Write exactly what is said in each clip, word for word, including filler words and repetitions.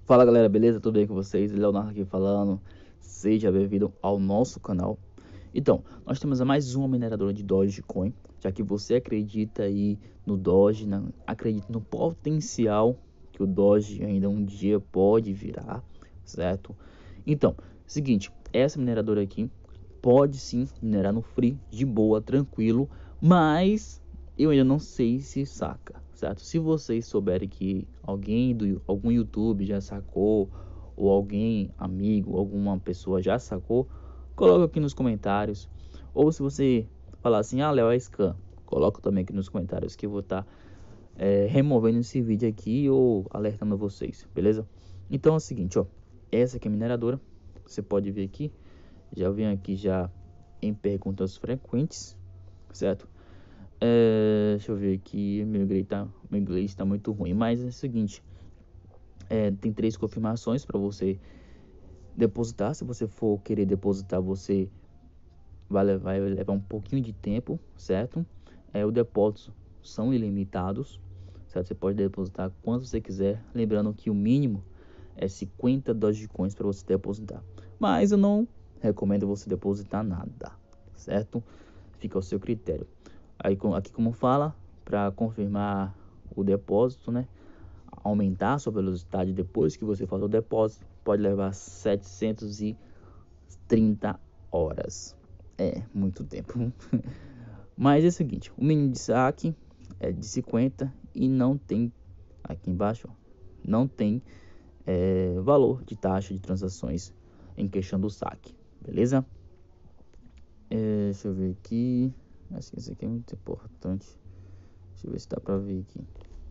Fala galera, beleza? Tudo bem com vocês? Leonardo aqui falando. Seja bem-vindo ao nosso canal. Então, nós temos mais uma mineradora de Dogecoin. Já que você acredita aí no Doge, na, acredita no potencial que o Doge ainda um dia pode virar, certo? Então, seguinte, essa mineradora aqui pode sim minerar no free, de boa, tranquilo, mas eu ainda não sei se saca, certo? Se vocês souberem que alguém do algum YouTube já sacou, ou alguém amigo, alguma pessoa já sacou, coloca aqui nos comentários. Ou se você falar assim, ah, Léo, é scam, coloca também aqui nos comentários que eu vou estar tá, é, removendo esse vídeo aqui ou alertando vocês, beleza? Então é o seguinte, ó, essa aqui é a mineradora, você pode ver aqui, já vem aqui já em perguntas frequentes, certo? É, deixa eu ver aqui, meu inglês tá, meu inglês tá muito ruim, mas é o seguinte, é, tem três confirmações para você depositar. Se você for querer depositar, você vai levar, vai levar um pouquinho de tempo, certo? É, o depósito são ilimitados, certo? Você pode depositar quanto você quiser, lembrando que o mínimo é cinquenta Dogecoins para você depositar, mas eu não recomendo você depositar nada, certo? Fica ao seu critério. Aí aqui como fala, para confirmar o depósito, né, aumentar a sua velocidade depois que você faz o depósito, pode levar setecentas e trinta horas. É muito tempo. Mas é o seguinte, o mínimo de saque é de cinquenta e não tem, aqui embaixo, não tem é, valor de taxa de transações em questão do saque, beleza? É, deixa eu ver aqui. Acho que isso aqui é muito importante. Deixa eu ver se dá pra ver aqui.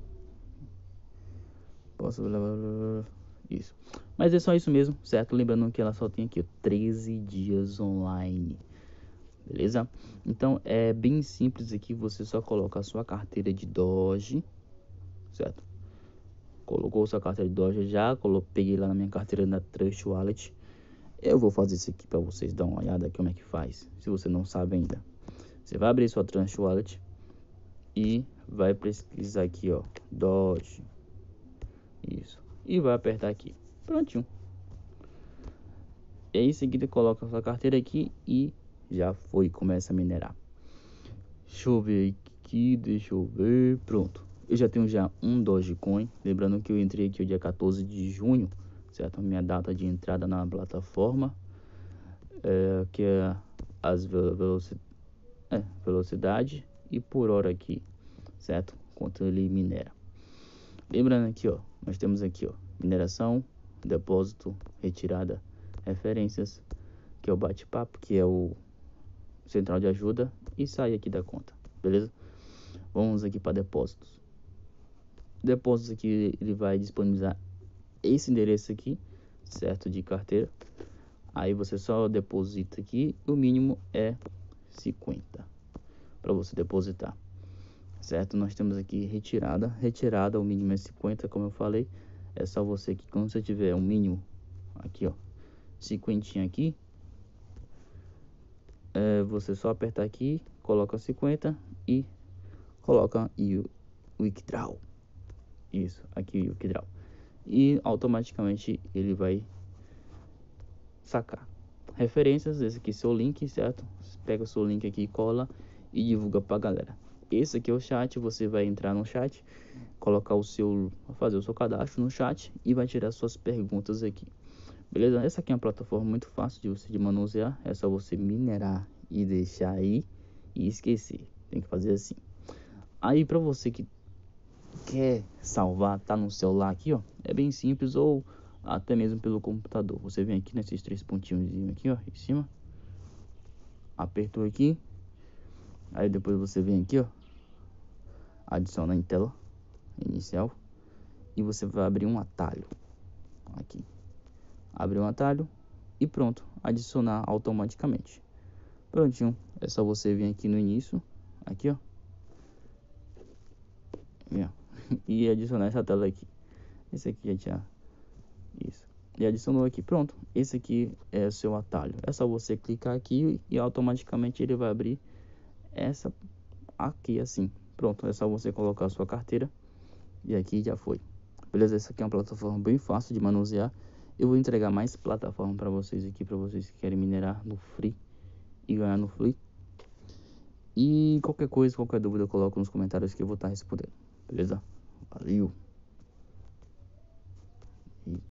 Posso... Isso. Mas é só isso mesmo, certo? Lembrando que ela só tem aqui treze dias online. Beleza? Então é bem simples aqui. Você só coloca a sua carteira de Doge, certo? Colocou sua carteira de Doge, já coloquei, peguei lá na minha carteira da Trust Wallet. Eu vou fazer isso aqui para vocês dar uma olhada aqui como é que faz, se você não sabe ainda. Você vai abrir sua Trust Wallet e vai pesquisar aqui, ó, Doge. Isso. E vai apertar aqui. Prontinho. E aí em seguida coloca a sua carteira aqui e já foi, começa a minerar. Deixa eu ver aqui, deixa eu ver, pronto. Eu já tenho já um Dogecoin, lembrando que eu entrei aqui o dia quatorze de junho, certo? Minha data de entrada na plataforma, é, que é as velocidade, é, velocidade e por hora aqui, certo? Quanto ele minera. Lembrando aqui, ó, nós temos aqui, ó, mineração, depósito, retirada, referências, que é o bate-papo, que é o central de ajuda, e sai aqui da conta, beleza? Vamos aqui para depósitos. Depósitos aqui, ele vai disponibilizar esse endereço aqui, certo, de carteira. Aí você só deposita aqui, o mínimo é cinquenta para você depositar, certo? Nós temos aqui retirada, retirada, o mínimo é cinquenta, como eu falei. É só você que quando você tiver um mínimo aqui, ó, cinquenta aqui, é, você só apertar aqui, coloca cinquenta e coloca e o withdraw. Isso, aqui o withdraw. E automaticamente ele vai sacar. Referências, esse aqui é seu link, certo? Você pega o seu link aqui, cola e divulga pra galera. Esse aqui é o chat, você vai entrar no chat, colocar o seu, fazer o seu cadastro no chat e vai tirar suas perguntas aqui. Beleza? Essa aqui é uma plataforma muito fácil de você de manusear, é só você minerar e deixar aí e esquecer. Tem que fazer assim. Aí para você que quer salvar, tá no celular aqui, ó, é bem simples, ou até mesmo pelo computador. Você vem aqui nesses três pontinhos aqui, ó, em cima, apertou aqui, aí depois você vem aqui, ó, adiciona em tela inicial e você vai abrir um atalho aqui, abre um atalho e pronto, adicionar automaticamente. Prontinho, é só você vir aqui no início, aqui, ó, e adicionar essa tela aqui. Esse aqui já tinha isso, e adicionou aqui. Pronto, esse aqui é o seu atalho. É só você clicar aqui e automaticamente ele vai abrir essa aqui assim. Pronto, é só você colocar a sua carteira e aqui já foi. beleza? Essa aqui é uma plataforma bem fácil de manusear. Eu vou entregar mais plataforma para vocês aqui, para vocês que querem minerar no free e ganhar no free. E qualquer coisa, qualquer dúvida, eu coloco nos comentários que eu vou estar respondendo, beleza? Valeu!